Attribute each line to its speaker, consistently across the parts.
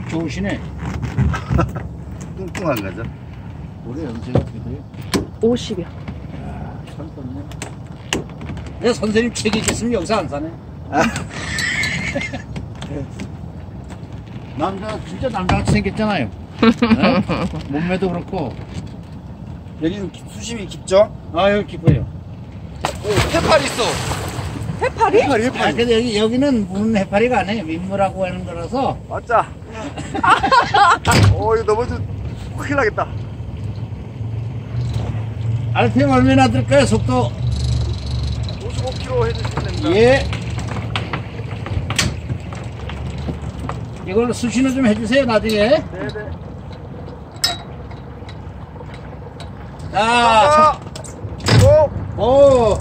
Speaker 1: 좋으시네.
Speaker 2: 뚱뚱한 거죠?
Speaker 1: 올해 연세가 어떻게 돼요?
Speaker 3: 50이요.
Speaker 1: 참 떴네. 내 선생님 책이 있겠으면 여기서 안 사네. 남자, 진짜 남자같이 생겼잖아요. 네? 몸매도 그렇고.
Speaker 2: 여기는 수심이 깊죠?
Speaker 1: 아, 여기 깊어요.
Speaker 2: 오, 해파리 있어.
Speaker 3: 해파리?
Speaker 1: 아, 근데 여기는 문 해파리가 아니에요. 민물하고 하는 거라서.
Speaker 2: 맞자. 오, 이거 넘어져. 큰일 나겠다.
Speaker 1: RPM 얼마나 들까요, 속도?
Speaker 2: 55km 해주시면 됩니다.
Speaker 1: 예. 이걸 수신호 좀 해주세요, 나중에.
Speaker 2: 네네.
Speaker 1: 자,
Speaker 2: 오!
Speaker 1: 오.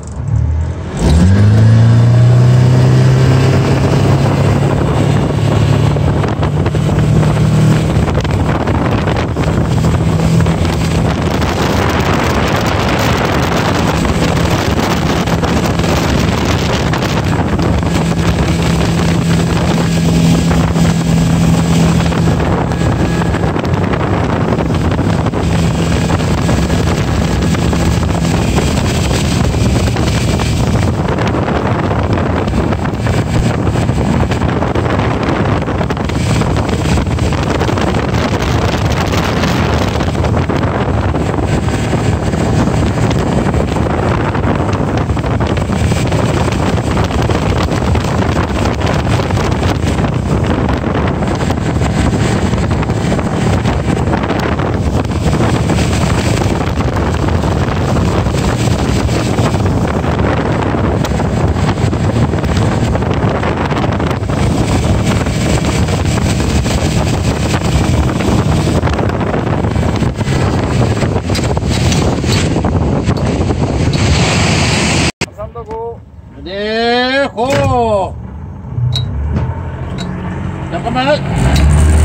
Speaker 1: 네, 고! 잠깐만.